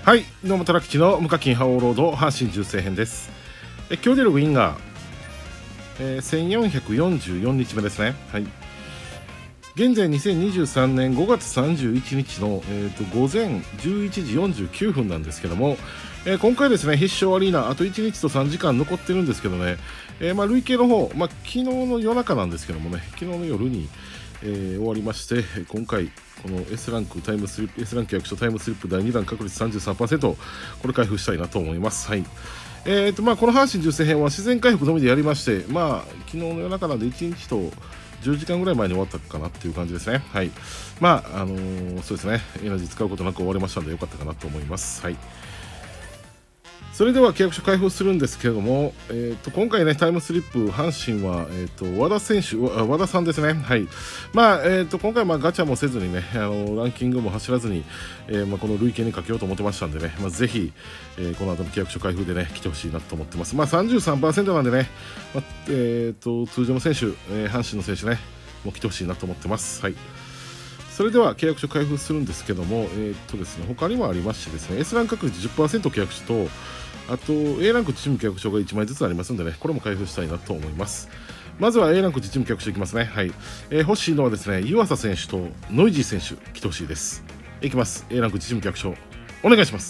はい、どうも、虎吉の無課金覇王ロード阪神重生編です。今日でログインが、1444日目ですね。はい。現在2023年5月31日の、午前11時49分なんですけども、今回ですね、必勝アリーナ、あと1日と3時間残ってるんですけどね、累計の方、昨日の夜中なんですけどもね、昨日の夜に、終わりまして、今回、この S ランクタイムスリップ、S ランク役所タイムスリップ第2弾確率 33%、これ開封したいなと思います。はい。この阪神重生編は自然回復のみでやりまして、昨日の夜中なんで1日と10時間ぐらい前に終わったかなっていう感じですね。はい。そうですね、エナジー使うことなく終わりましたのでよかったかなと思います。はい。それでは契約書開封するんですけれども、今回ね、タイムスリップ、阪神は、和田選手、和田さんですね。はい。今回、ガチャもせずにね、ランキングも走らずに、この累計にかけようと思ってましたんでね、ぜひ、この後の契約書開封でね、来てほしいなと思ってます。33% なんでね、通常の選手、阪神の選手ね、もう来てほしいなと思ってます。はい。それでは契約書開封するんですけども、ですね、他にもありましてですね、S ラン確率 10% 契約書と、あと A ランクチーム契約書が1枚ずつありますんでね、これも開封したいなと思います。まずは A ランクチーム契約書いきますね。はい。欲しいのはですね、湯浅選手とノイジー選手来てほしいです。いきます。A ランクチーム契約書お願いします。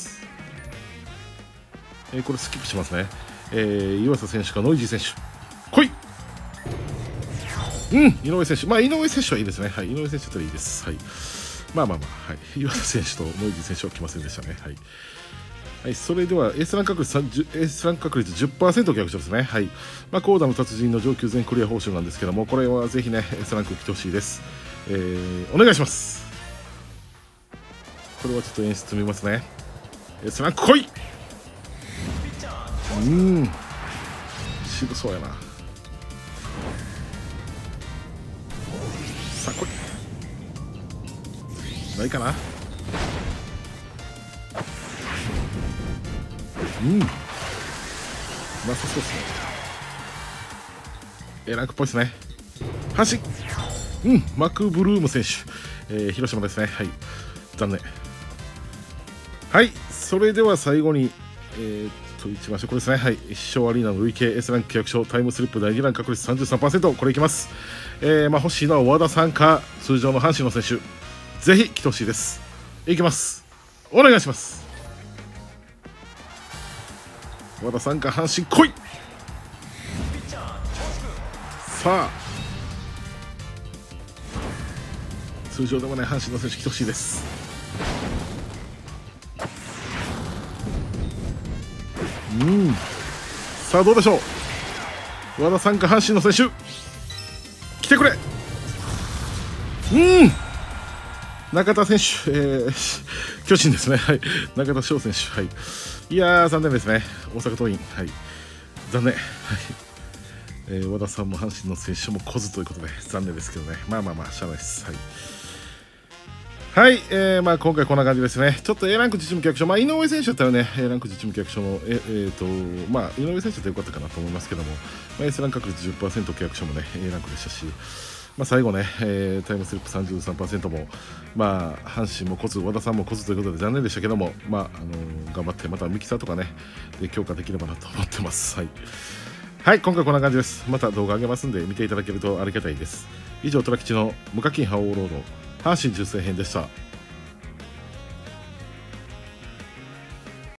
これスキップしますね。湯浅選手かノイジー選手来い。井上選手、井上選手はいいですね。はい、井上選手だったらいいです。はい。はい。岩田選手とノイジー選手は来ませんでしたね。はい。はい、それでは S ラン確率 10% 逆勝ですね。はい。コーダの達人の上級全クリア報酬なんですけども、これはぜひね、S ランク来てほしいです。お願いします。これはちょっと演出見ますね。S ランク来い。渋そうやな。さあ来い。ないかな。なさそうですね。ランクっぽいですね。阪神、マクブルーム選手、広島ですね。はい、残念。はい、それでは最後に一番下これですね。はい、一勝アリーナの累計 S ランク契約書タイムスリップ第2弾確率 33%、これいきます。欲しいのは和田さんか通常の阪神の選手、ぜひ来てほしいです。いきます。お願いします。和田さんか阪神来い。さあ、通常でもね、阪神の選手来てほしいです。さあどうでしょう。和田さんか阪神の選手来てくれ。中田選手、巨人ですね。はい、中田翔選手。はい、いやー残念ですね。大阪桐蔭、はい、残念。はい。和田さんも阪神の選手も来ずということで残念ですけどね。しゃあないです。はい。はい。今回こんな感じですね。ちょっと A ランクチーム契約書、井上選手だったらね、A ランクチーム契約書の、井上選手だとよかったかなと思いますけども、S ランク確率 10% 契約書もね、A ランクでしたし、最後ね、タイムスリップ 33% も、阪神も来ず、和田さんも来ずということで残念でしたけども、頑張って、またミキサーとかね、で強化できればなと思ってます。はい。はい、今回こんな感じです。また動画上げますんで、見ていただけるとありがたいです。以上、虎吉の無課金覇王ロード、阪神重生編でした。